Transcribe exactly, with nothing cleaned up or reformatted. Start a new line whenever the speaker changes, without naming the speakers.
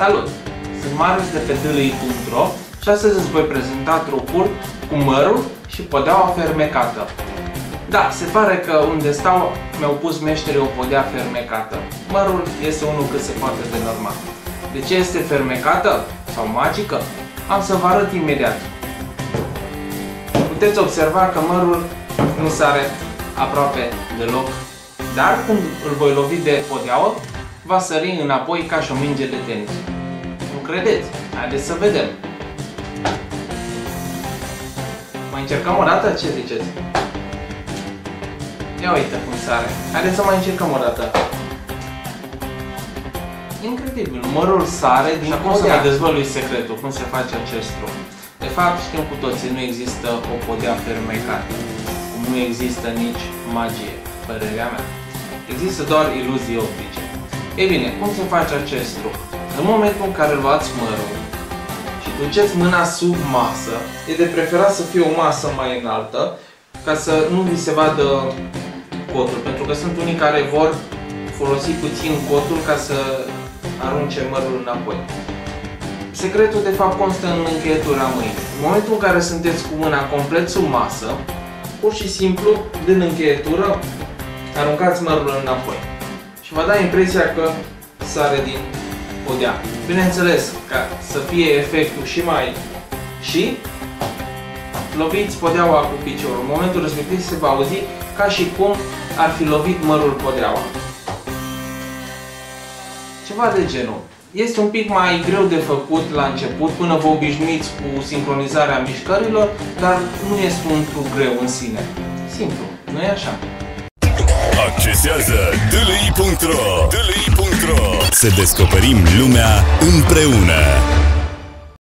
Salut! Sunt Marius de pe D L I punct ro și astăzi îți voi prezenta trucul cu mărul și podeaua fermecată. Da, se pare că unde stau mi-au pus meșterii o podea fermecată. Mărul este unul cât se poate de normal. De ce este fermecată sau magică? Am să vă arăt imediat. Puteți observa că mărul nu sare aproape deloc, dar când îl voi lovi de podeaua, va sări înapoi ca și o minge de tenis. Nu credeți? Haideți să vedem. Mai încercăm o dată? Ce ziceți? Ia uite cum sare. Haideți să mai încercăm o dată. Incredibil, mărul sare din acum să vă dezvălui secretul, cum se face acest truc. De fapt, știm cu toții, nu există o podea fermecată, cum nu există nici magie, părerea mea. Există doar iluzii optice. Ei bine, cum se face acest truc? În momentul în care luați mărul și duceți mâna sub masă, e de preferat să fie o masă mai înaltă, ca să nu vi se vadă cotul, pentru că sunt unii care vor folosi puțin cotul ca să arunce mărul înapoi. Secretul de fapt constă în încheietura mâinii. În momentul în care sunteți cu mâna complet sub masă, pur și simplu, din încheietură, aruncați mărul înapoi. Și vă da impresia că sare din podea. Bineînțeles, ca să fie efectul și mai și, loviți podeaua cu piciorul. În momentul respectiv se va auzi ca și cum ar fi lovit mărul podeaua. Ceva de genul. Este un pic mai greu de făcut la început, până vă obișnuiți cu sincronizarea mișcărilor, dar nu este un truc greu în sine. Simplu, nu e așa?
Accesează D L I punct ro D L I punct ro Să descoperim lumea împreună!